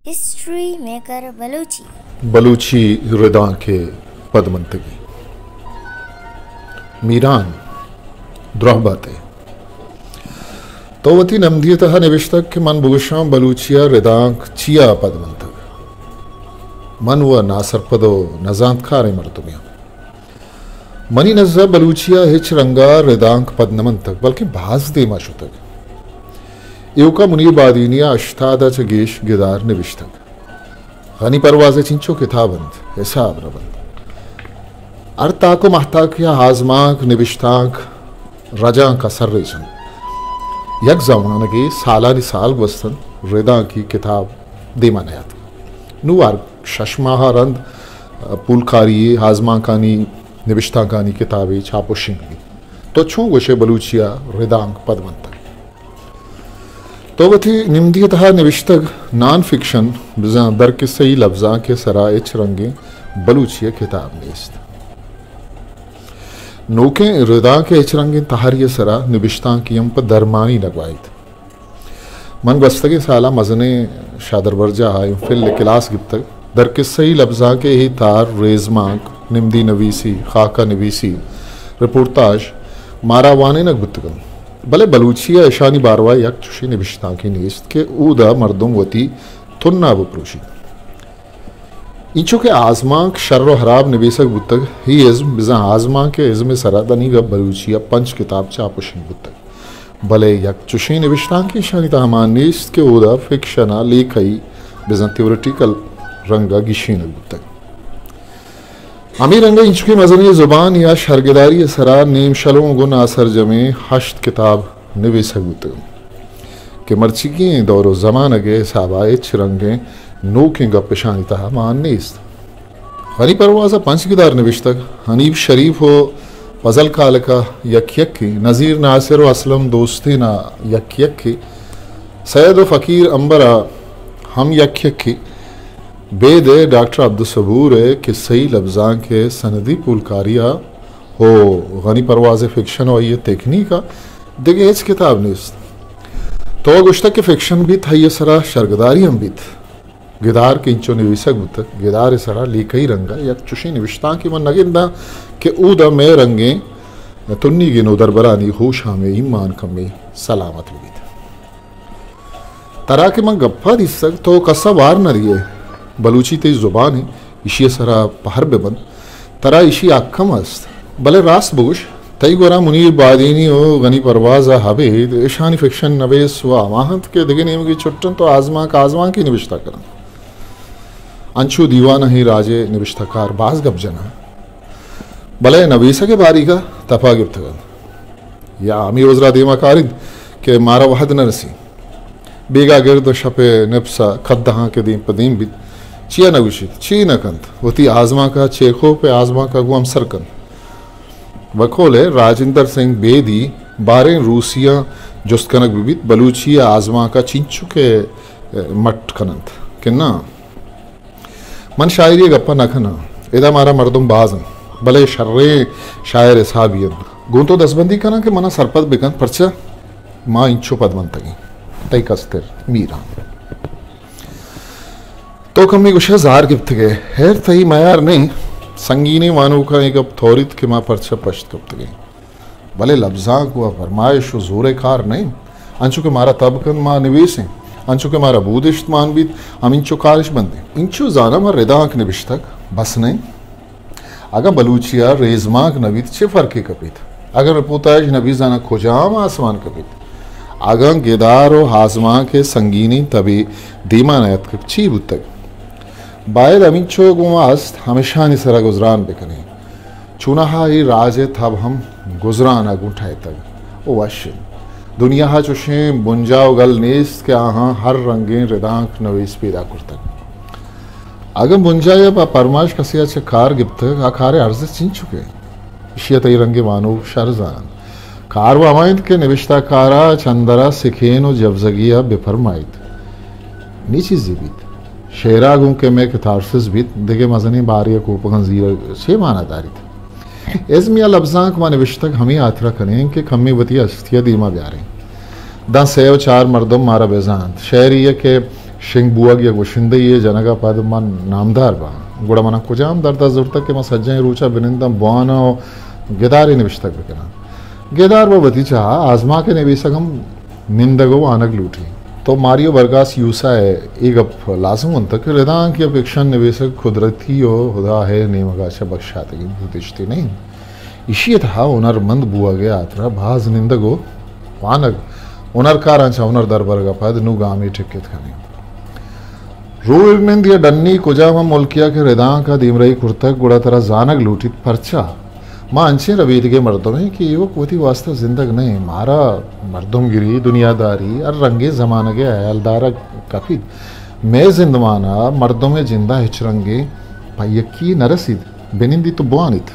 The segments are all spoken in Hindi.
हिस्ट्री मेकर बलूची बलूची रिदा के पदमंतगी मीरान द्रोहबाते तोवती नमदीयतः निविष्टक के मन बुगशां बलूचिया रिदांक चिया पदमंतग मन व नासरपदो नजांत खारे मर्तुमिया मनी नज़्ज़ा बलूचिया हिच रंगा रिदांक पदनमंतग बल्कि भाज दे माशुतग युका मुनीर बादीनिया अश्तादा चगेश गिदार निविष्टग गनी परवाज़े चिंचो किताबंद हिसाब रबंद अर्ताको महताक या हाजमाक निविष्टाक रजा का सर्रेशन यक जमाने के सालानी साल वस्तन रिदा की किताब देमानयात नुवार शशमाहा रंद पुलकारी हाजमा कानी निविष्टा कानी किताबें छापोशिंगी तो छू गोशे बलूचिया रिदांक पदमंतक तो वथी निम्दियतः निविष्टक नॉन फिक्शन दर किस्सई लफ्जा के सरा इच रंगे बलूचिया किताब नेस्त नोके रिदा के इच रंगे तहारिय सरा निविष्टा की यम पर दरमानी लगवाइत मन बस्तगे साला मजने शादर वर्जा हाय फिल क्लास गिफ्तक दर किस्सई लफ्जा के ही तार रेजमाक निम्दी नवीसी खाका नवीसी रिपोर्टाज मारावाने न गुत्तगम भले बलूचिया ईशानी बारवा यक चुशी निविष्टा की नीस्त के ऊदा मर्दुम वती तुन्ना बप्रोशी इंचो के आजमाक शर्रो हराब निवेशक बुतक ही इज्म बिजा आजमा के इज्म सरादनी गब बलूचिया पंच किताब चापुशिन बुतक भले यक चुशी निविष्टा की ईशानी तहमान नीस्त के ऊदा फिक्शना लेखई बिजा थियोरिटिकल रंगा गिशीन बुतक अमीर रंगा इंचो के मजनी जुबान या शर्गदारी सरा नीम शलों गुन असर जमे हश्त किताब निवेशक बुतक के मर्ची की दौरो जमान अगे साबाइच रंगे नो के गपेशानी तहा मान नीस्त हनी परवाज़ा पंचगिदार निविष्टक हनीफ शरीफ हो फजल काल का यक की नज़ीर नासिर असलम दोस्ती ना यक की सैयद फ़कीर अंबरा हम यक की बेद डॉक्टर अब्दुलसबूर कि सही लफ्ज़ा के सनदी पुलकारिया हो गनी परवाज़ फ़िक्शन और ये तकनीका देखे इस किताब नीस्त तो गुश्तक के फ़िक्शन भी था ये सरा शर्गदारी हम भी गिदार के इंचो निविशक बुतक गिदार सरा लेकई रंगा या चुशी निविष्टा की मन नगिंदा के ऊदा में रंगे तुन्नी गिनो दरबरानी होश हमें ईमान कमे सलामत भी तरा के मन गप्पा दिसक तो कसा वार न रिये बलूची तेज जुबान है इशी सरा पहर बेबन तरा इशी आक्कम अस्त भले रास बुश तई गोरा मुनीर बादीनी हो गनी परवाज़ा हबे ईशानी फिक्शन नवेस व अमाहत के दिगे नेम की छुट्टन तो आजमा की निविष्टा करन अंशु दीवाना ही राजे निविष्टकार बाज गपजना भले नवीसा के बारी का तफा गिफ्तगन या अमी वजरा देमा कारिद के मारा वहद न रसी बेगा गिरद शपे निपसा खद्दहा के दीम पदीम बिद चिया नविशित ची नकंत वती आजमा का चेखो पे आजमा का गुम सरकन वकोले राजेंद्र सिंह बेदी बारे रूसिया जुस्कनक बिबित बलूचिया आजमा का चिंचु के मट खनंत कि ना मन शायरी गप्पा नखना इदा मारा मर्दुम बाजन भले शर्रे शायर साबियन गुंतो दसबंदी कना के मना सरपद बिकन परचा माँ इंचो पदमंतगी तई कस्तर मीरा तो कमी गुशा जार गिफ्त गए हैर तई मयार नहीं संगीने मानो का एक अब थोरित के माँ परचा पश्त गिफ्त गए भले लफ्जा को फरमाइश जोरे कार नहीं अंशु के मारा तबकन माँ निवेश हैं अंशु के मारा बूदिश्त मान भी हम इंचो कारिश बंदे इंचो जाना मर रिदांक निविष्टक बस नहीं अगर बलूचिया रेजमाक नवीद चे फर्के कपित अगर पोताज नबी जाना खोजाम आसमान कपित अगर गेदार और हाजमा के संगीनी तभी दीमा नयत ची बुतक बायद अमिंचो गुमास्त हमेशा निसरा गुजरान बेकने चुनाहा ही राजे तब हम गुजरान अगुठाए तक ओ वाशिन दुनिया हा चुशे बुंजाओ गल नेस्त के आहाँ हर रंगे रिदांक नवीस पैदा करतक अगर बुंजाया बा परमाश कसिया चे कार गिफ्तक आखारे अर्ज चिन चुके इशिया तई रंगे मानो शरजान कार व अमायत के निविष्टा कारा चंदरा सिखेन और जबजगिया बेफरमाइत नीची जीवित शेरा गुं के में कथारसिस बीत दिगे मजनी बारिया को पगंजीर छे माना दारित एजमिया लफ्जांक व निविष्टक हमें आतरा करें कि खम्मी वती अस्थिया दीमा ब्यारें दा सेव चार मर्दम मारा बेजान शहरी के शिंग बुआ गिया गोशिंदे ये जनगा पद मन नामदार बा गुड़ा मना कुजाम दर्दा जुर्तक के मस सज्जय रूचा बिनिंदम बुआना गेदार निविष्टक बिकना गेदार व बतीचा आजमा के निवेशकम निंदगो आनग लूटी तो मारियो वर्गास यूसा है एक अब लाजम उन तक रिदां की अपेक्षा निवेशक कुदरती हो खुदा है नेमगाशा बख्शाते की भूतिश्ती नहीं इशी था उनर मंद बुआ गया आतरा भाज निंदगो वानग उनर कारांचा उनर दरबार का पद नु गामी टिकट खाने रूल निंद या डन्नी कुजामा मुल्किया के रिदां का दीमरई कुर्तक गुड़ा तरह जानग लूटी परचा माँ अंचे रवीद के मर्दों में कि वो कोती वास्ता जिंदग नहीं मारा मर्दुम गिरी दुनियादारी और रंगे जमाने के अयालदारा काफी मैं जिंदमाना मर्दों में जिंदा हिचरंगे पायकी नरसिद बेनिंदी तो बुआनित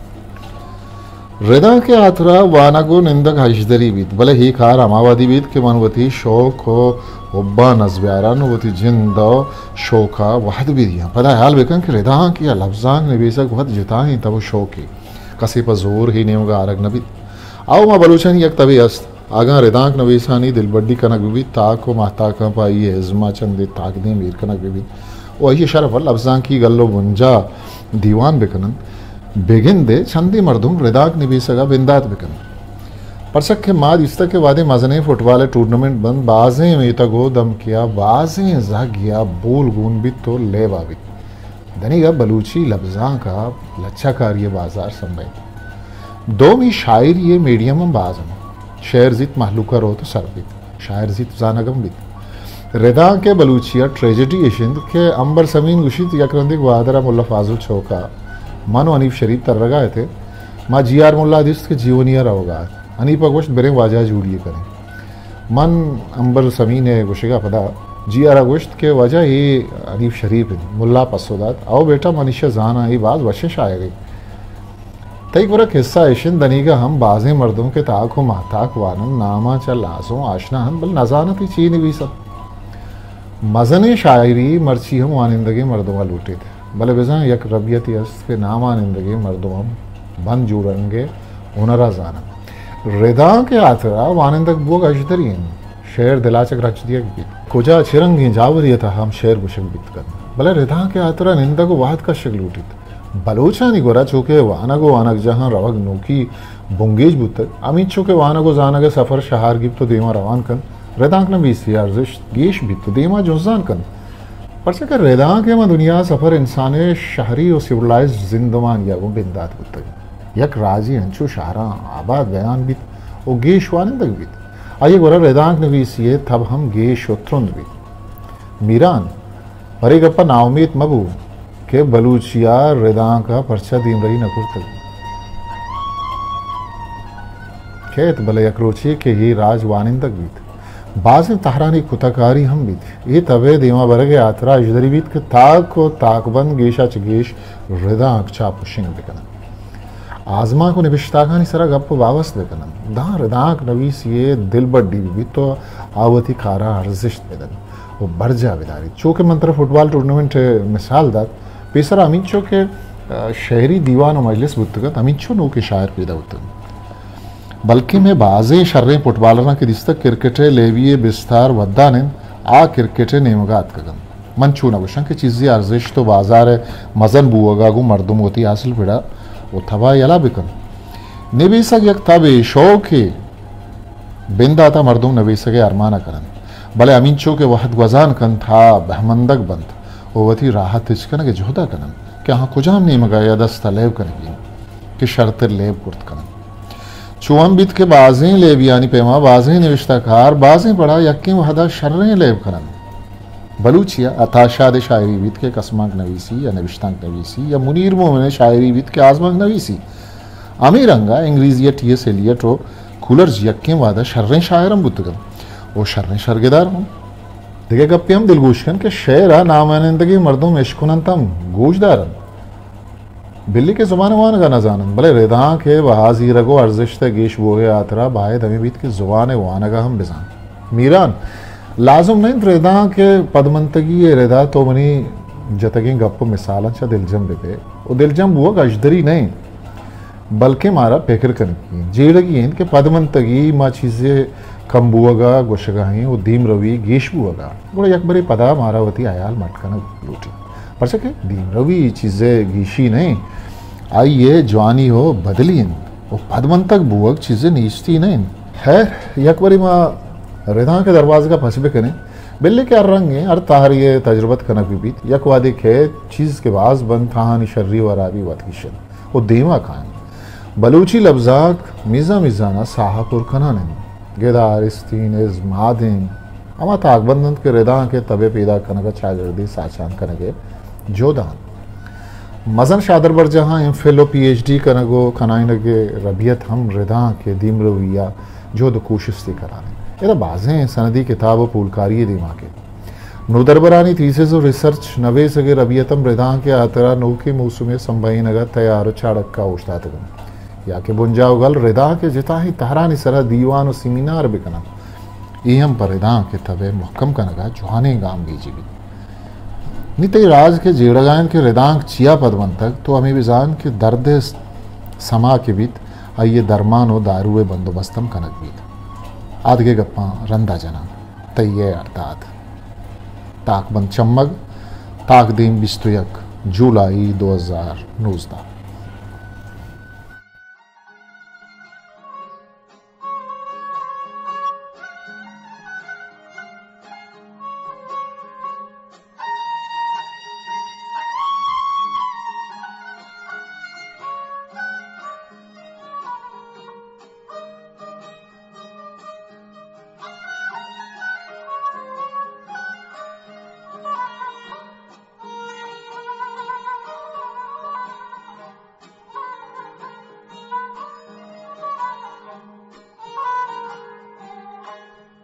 रिदा के आतरा वानागो निंदक हजदरी बीत भले ही खार अमावादी बीत के मनवती शौक हो ಒಬ್ಬ ನಜ್ಬ್ಯಾರನು ವತಿ ಜಿಂದ ಶೋಕ ವಹದ್ ಬಿದಿया पता हाल बेकन के रिदा किया लफ्जांग निवेशक वहद जिताएं तब शौकी कसी पर जोर ही नहीं होगा आरग नबी आओ माँ बलूचन यक तभी अस्त आगा रिदांक नवीसानी दिल बड्डी कनक भी ताक को महता का पाई है इज्मा चंदे ताक दे मीर कनक भी वही शरफ लफ्जांग की गल्लो बुंजा दीवान बेकनन बेगिन दे चंदी मर्दुम रिदांक निवेशका बिंदात बेकन परसक के माद इस तक के वादे मजने फुटबॉल टूर्नामेंट बंद बाजें में तक दम किया बाजें जा गया बोल गुन भी तो ले बाबी धनीगा बलूची लफ्जा का लच्छा कार्य बाजार संभव दो में शायर ये मीडियम बाजम शेर जित महलूका रो तो सरबित शायर जित जानगम बित रिदा के बलूचिया ट्रेजेडी एशिंद के अंबर समीन गुशित यकरंदिक वादरा मुल्ला फाजुल चौका मानो अनीफ शरीफ तरगाए थे माँ जी आर मुल्ला हदीस के जीवनिया रहोगा अनीप अगोश्त बेरे वाजा जूड़िए करें मन अंबर समीन है गुशेगा पदा जी आर अगोश्त के वजह ये अनीफ शरीफ है मुल्ला पसोदात आओ बेटा मनीषा जाना ये बात वशिश आएगी तई पूरा किस्सा ऐशिन दनीगा हम बाजे मर्दों के ताक हो महताक वानन नामा चल लाजों आशना हम बल नजानत ही चीन भी सब मजने शायरी मर्ची हम वानिंदगी मर्दों का लूटे थे भले बेजा यक रबियत अस्त के नाम आनिंदगी मर्दों हम बन जुड़ेंगे हुनरा जाना रिदा के आतरा वानिंदक बुक अजदरीन शेर दिलाचक रच दिया बीत कुजा चिरंगी जावरिया था हम शेर बुशक बीत कर भले रिदा के आतरा निंदा को वाहद का शक लूटित बलोचा नहीं गोरा चूके वानगो वानक जहां रवग नोकी बुंगेज बुत अमित चूके वानगो जानगे सफर शहार गिप तो देमा रवान कन रिदांक न बीस अर्जिश गेश बीत तो देमा जोजान कन पर से कर रिदा के मा दुनिया सफर इंसाने शहरी और सिविलाइज जिंदमान या वो बिंदात बुत यक राजी हंचो शाहरा आबाद बयान बीत और गेश वानिंदक बीत आइए गोरा रिदांक न बीस ये तब हम गेश उतरुंद बीत मीरान परे गप्पा नाउमीत मबू के बलूचिया रिदा का पर्चा दीम रही नकुर तक खेत भले यकरोची के ही राज वानिंदक बीत बाज तहरानी कुतकारी हम बीत ये तवे दीमा बरगे आतरा इजदरी बीत के ताक को ताकबंद गेशा चगेश रिदा अक्षा पुशिंग बिकना आजमा को निबिश्ताखानी सरा गप वावस बिकना दा रिदाक नवीस ये दिल बड्डी भी तो आवती खारा अर्जिश बेदन वो बरजा बेदारी चूँकि मंत्र फुटबॉल टूर्नामेंट मिसाल दात पेसर अमीचो के शहरी दीवान और मजलिस बुतगत अमीचो नो के शायर पैदा होते बल्कि मैं बाजे शर्रे फुटबॉलर के दिस्तक क्रिकेटे लेविए बिस्तार वद्दान आ क्रिकेटे नेमगात कगन मंचू नगुशन की चीज़ें अर्जिश तो बाजार है मजन बुआगा गु मर्दुम होती हासिल पिड़ा वो थबा यला बिकन निवेशक यक तबे शौक है बिंदा था मर्दुम निवेशक अरमाना करन भले अमीचो के वहद गजान कन था बहमंदक बंद वती राहत इसकन के जोहदा कनन कि हाँ कुजाम नहीं मगाया दस्ता लेब कनेगी कि शर्त लेब कुर्त कनन चुअम बीत के बाजें लेब यानी पेमा बाजें निविश्ताकार बाजें पढ़ा यक्की वहदा शर्रें लेब कनन बलूचिया अताशाद शायरी बीत के कसमाक नवीसी या निविश्तांक नवीसी या मुनीर मोमिन शायरी बीत के आजमाक नवीसी अमीरंगा इंग्रीज या टी एस एलियट हो कूलर यक्की वहदा शर्रें शायरम बुतगन वो शर्रें शर्गेदार हूँ देखे गप्पे हम दिलगोशकन के शेरा नामानिंदगी मर्दों में इश्कुनन तम गोशदारन बिल्ली के जुबान वान का न जानन भले रिदा के वहाजी रगो अर्जिश ते गेश बोगे आतरा बाहे दमी बीत के जुबान वानगा हम बिजान मीरान लाजुम नहीं रिदा के पदमंतगी ये रिदा तो मनी जतगी गप्प मिसालन चा दिलजम बेते वो दिलजम वो गजदरी नहीं बल्कि मारा फिक्र करने की जेड़गी इनके पदमंतगी माँ चीज़ें कंबुअगा गोशगाही वो दीम रवि गेशबुअगा गोड़ा यकबरे पदा मारावती आयाल मटकन लूटी पर सके दीम रवि चीज़ें गीशी नहीं आई ये जवानी हो बदलीन वो पदमंतक बुअक चीज़ें नीचती नहीं है यकबरी माँ रिदा के दरवाजे का फंसबे करें बिल्ले के रंग है हर तार ये तजुर्बत कनक भी बीत यकवादी खे चीज़ के बाज बंद थानी शर्री वराबी वतकिशन वो देवा खान बलूची लफ्जाक मिज़ा मिज़ाना साहपुर कनान गेदार इस्तीन इज मादिन अमा ताकबंदन के रिदा के तबे पैदा कनक चागर्दी साचान कनके जोदान मजन शादर बर जहाँ एमफिल PhD कनगो खनाइनगे रबियत हम रिदा के दीम रविया जो द कोशिश थी कराने ये बाजें सनदी किताब पुलकारी दिमाग के नोदरबरानी थीसिस और रिसर्च नवे सगे रबियतम रिदा के आतरा नो के मौसम संभई नगर तैयार चाड़क का उछता या के बुंजा उगल रिदा के जिता ही तहरानी सरा दीवान और सेमिनार बिकना इहम पर रिदा के तबे मुहकम कनगा जुहाने गाम गीजी भी निते राज के जेड़गान के रिदांग चिया पदवन तक तो हमें विजान के दर्द समा के बीत आइए दरमान और दारुए बंदोबस्तम कनक बीत आदगे गप्पा रंदा जना तैये अर्थात ताकबंद चम्मग ताकदीम बिस्तुयक जुलाई 2019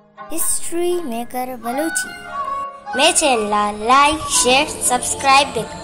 हिस्ट्री मेकर बलूची मैं चैनल लाइक शेयर सब्सक्राइब